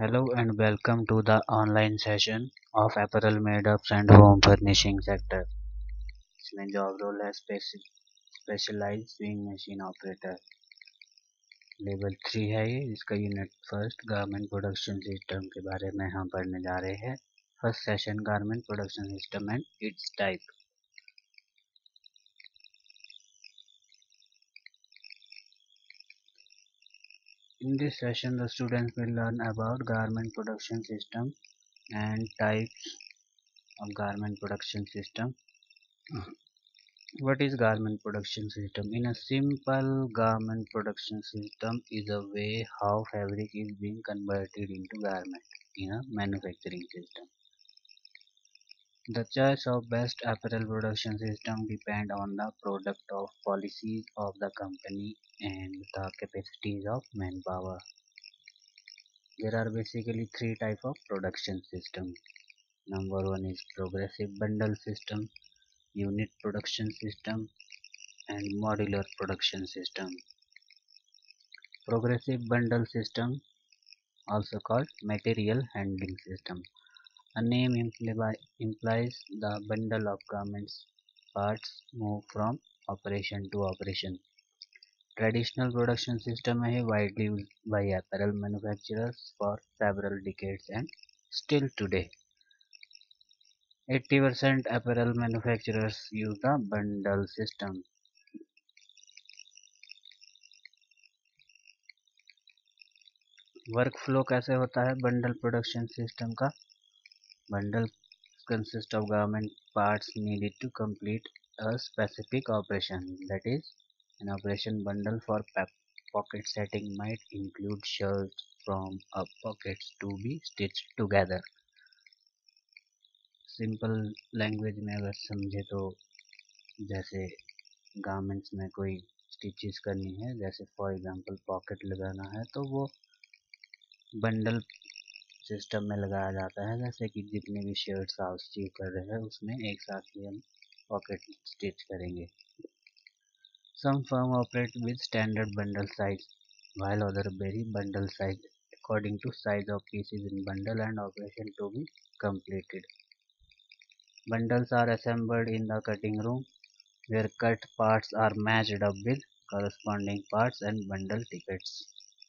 Hello and welcome to the online session of apparel made-ups and home furnishing sector. इसमें job role है specialised sewing machine operator. Level 3 है ये, इसका unit first garment production system के बारे में हम पढ़ने जा रहे हैं। First session garment production system and its type. In this session, the students will learn about garment production system and types of garment production system. What is garment production system? In a simple, garment production system is a way how fabric is being converted into garment in a manufacturing system. The choice of best apparel production system depend on the product of policies of the company and the capacities of manpower. There are basically three types of production system. Number one is progressive bundle system, unit production system, and modular production system. Progressive bundle system, also called material handling system. A name implies the bundle of garments parts move from operation to operation. Traditional production system है widely used by apparel manufacturers for several decades and still today. 80% apparel manufacturers use the bundle system. Work flow कैसे होता है bundle production system का? Bundle consist of garment parts needed to complete a specific operation. That is, an operation bundle for pocket setting might include shirts from pockets to be stitched together. Simple language में अगर समझे तो जैसे garments में कोई stitches करनी है, जैसे फॉर एग्जांपल पॉकेट लगाना है, तो वो बंडल सिस्टम में लगाया जाता है। जैसे कि जितने भी शर्ट्स आप स्टिच कर रहे हैं उसमें एक साथ ही हम पॉकेट स्टिच करेंगे। Some firm operate with standard bundle size, while other vary bundle size according to size of pieces in bundle and operation to be completed. Bundles are assembled in the cutting room, where cut parts are matched up with corresponding parts and bundle tickets.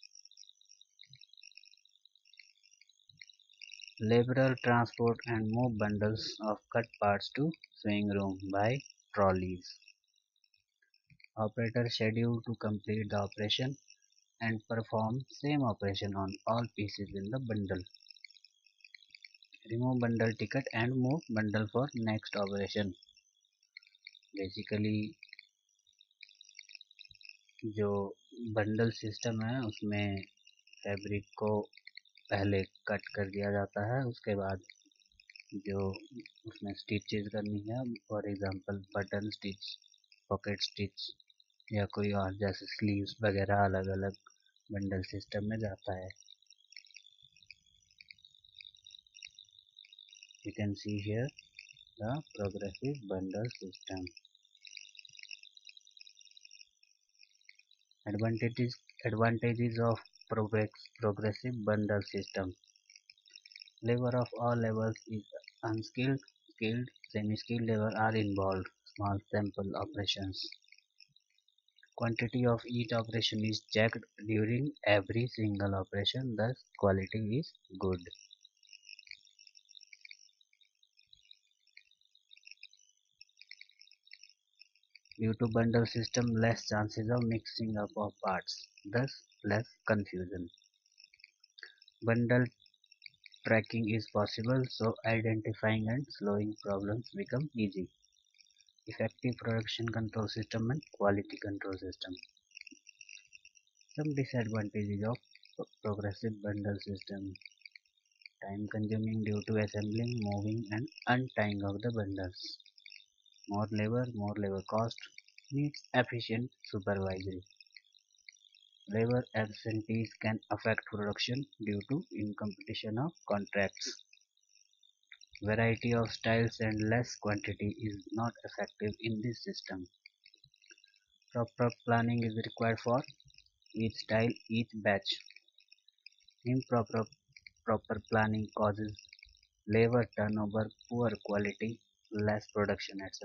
Laborer transport and move bundles of cut parts to sewing room by trolleys. Operator scheduled to complete the operation and perform same operation on all pieces in the bundle. Remove bundle ticket and move bundle for next operation. Basically जो bundle system है उसमें fabric को पहले cut कर दिया जाता है, उसके बाद जो उसमें स्टिचेस करनी है, for example button stitch, pocket stitch या कोई और जैसे स्लीव्स वगैरह अलग अलग बंडल सिस्टम में जाता है। You can see here the progressive bundle system. Advantages of progressive bundle system. Labor of all levels is unskilled, skilled, semi-skilled labor are involved. Small sample operations. Quantity of each operation is checked during every single operation, thus quality is good. Due to bundle system, less chances of mixing up of parts, thus less confusion. Bundle tracking is possible, so identifying and slowing problems become easy. Effective production control system and quality control system. Some disadvantages of progressive bundle system. Time consuming due to assembling, moving and untying of the bundles. More labor cost, needs efficient supervisory. Labor absentees can affect production due to incompletion of contracts. Variety of styles and less quantity is not effective in this system. Proper planning is required for each style, each batch. Improper Proper planning causes labor turnover, poor quality, less production, etc.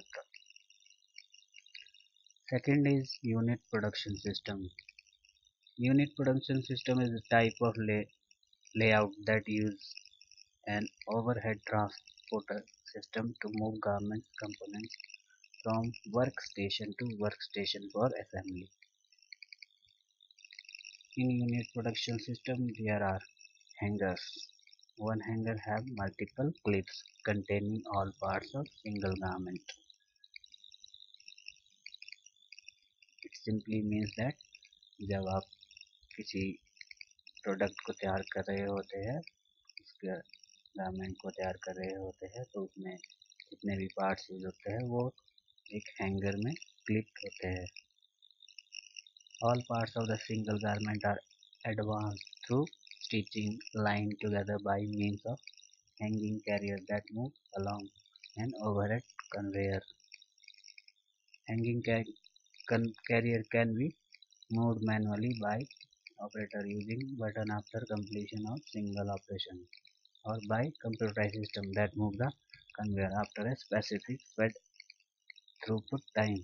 Second is unit production system. Unit production system is a type of layout that uses an overhead transporter system to move garment components from workstation to workstation for assembly. In unit production system there are hangers. One hanger have multiple clips containing all parts of single garment. It simply means that जब आप किसी product को तैयार कर रहे होते हैं, उसके गारमेंट को तैयार कर रहे होते हैं, तो उसमें जितने भी पार्ट्स यूज होते हैं वो एक हैंगर में क्लिप होते हैं. All parts of the single garment are advanced through stitching lined together by means of hanging carriers that move along an overhead conveyor. Hanging carrier can be moved manually by operator using button after completion of single operation, or by computerized system that move the conveyor after a specific fed throughput time.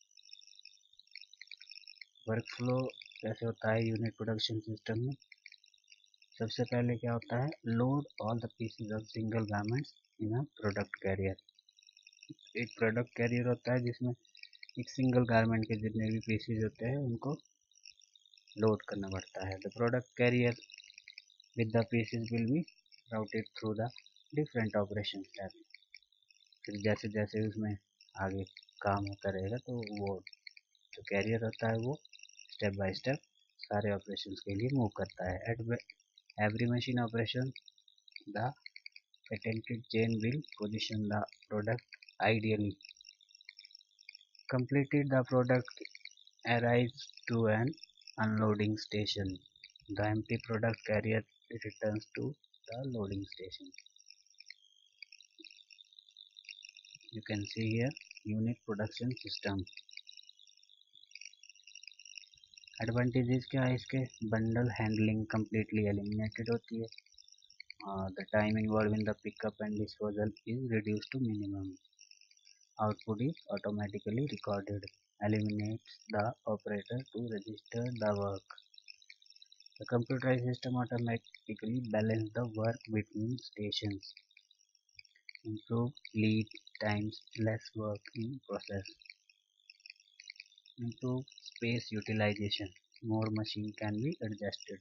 Workflow कैसे होता है unit production system में? सबसे पहले क्या होता है, load all the pieces of single garments in a product carrier. एक प्रोडक्ट कैरियर होता है जिसमें एक सिंगल गारमेंट के जितने भी पीसेज होते हैं उनको लोड करना पड़ता है. The product carrier with the pieces will be routed through the different operation step. फिर जैसे जैसे उसमें आगे काम होता रहेगा तो वो जो कैरियर होता है वो स्टेप बाय स्टेप सारे ऑपरेशंस के लिए मूव करता है. At every machine operation, the patented chain will position the product ideally. Completed, the product arrives to an unloading station. The empty product carrier returns to the loading station. You can see here unit production system. Advantages क्या है इसके? Bundle handling completely eliminated होती है. The time involved in the pickup and disposal is reduced to minimum. Output is automatically recorded. Eliminates the operator to register the work. The computerized system automatically balances the work between stations. Improve lead times, less work in process. Improve space utilization. More machine can be adjusted.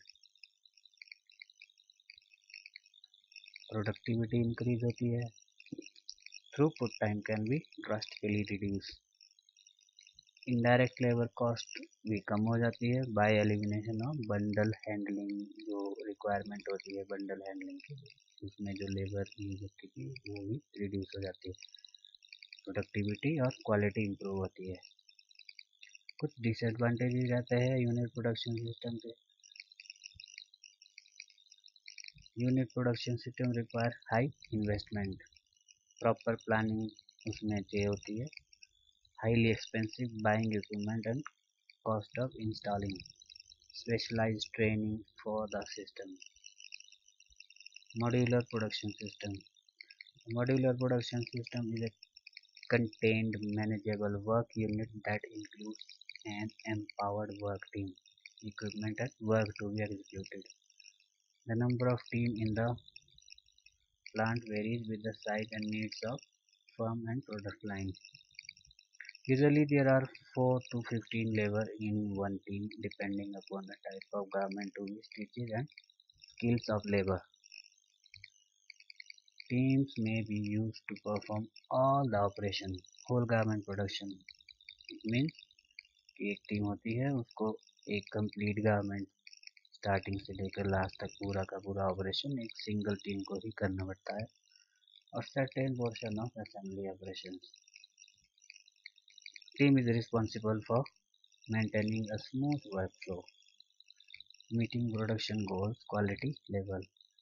Productivity increase होती है. Throughput time can be drastically reduced. Indirect labour cost भी कम हो जाती है by elimination of bundle handling. जो requirement होती है बंडल हैंडलिंग की, उसमें जो लेबर यूज होती थी वो भी रिड्यूस हो जाती है. प्रोडक्टिविटी और क्वालिटी इंप्रूव होती है. कुछ डिसएडवांटेजेस रहते हैं यूनिट प्रोडक्शन सिस्टम के. Unit production system require high investment. Proper planning उसमें चाहिए होती है. Highly expensive buying equipment and cost of installing. Specialized training for the system. Modular production system. Modular production system is a contained manageable work unit that includes an empowered work team, equipment and work to be executed. The number of team in the plant varies with the size and needs of firm and product line. Usually there are 4 to 15 labor in one team depending upon the type of garment to be stitched and skills of labor. Teams may be used to perform all the operation, whole garment production. It means कि एक team होती है उसको एक complete garment starting से लेकर last तक पूरा का पूरा ऑपरेशन एक सिंगल टीम को ही करना पड़ता है. और certain portion of assembly operation. Team is responsible for maintaining a smooth workflow, meeting production goals, quality level.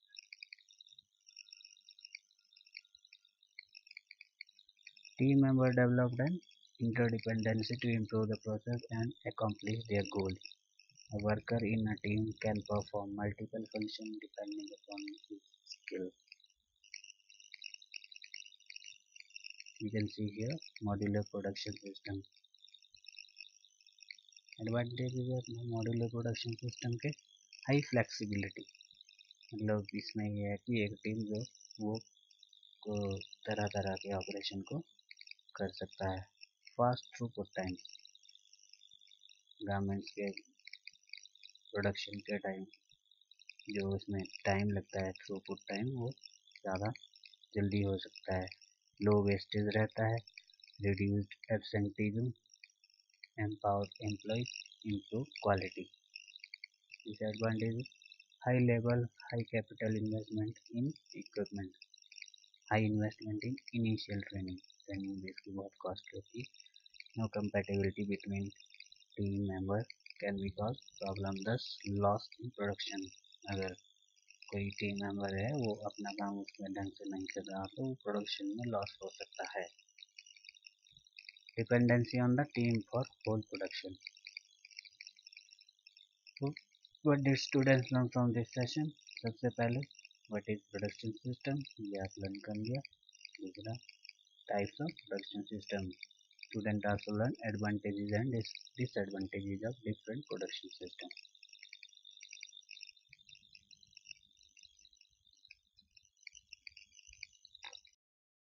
Team members developed an interdependency to improve the process and accomplish their goals. A worker in a team can perform multiple functions depending upon his skill. You can see here modular production system. Advantages है modular production system के, high flexibility, मतलब इसमें यह है कि एक team जो वो को तरह तरह के ऑपरेशन को कर सकता है। फास्ट थ्रूपुट टाइम, गारमेंट्स के प्रोडक्शन के टाइम जो उसमें टाइम लगता है थ्रूपुट टाइम वो ज़्यादा जल्दी हो सकता है। लो वेस्टेज रहता है, reduced absenteeism, empowered employees, improve quality. Disadvantages: high level, high capital investment in equipment, high investment in initial training, training जिसकी बहुत कॉस्टली होती है। No compatibility between team members can be cause problem, thus loss in production. अगर कोई team member है वो अपना काम उसमें ढंग से नहीं कर रहा तो प्रोडक्शन में लॉस हो सकता है। Dependency on the team for whole production. तो what did students learn from this session? सबसे पहले what is production system, ये आप लर्न कर लिया। दूसरा types of production system, student also learn advantages and disadvantages of different production system.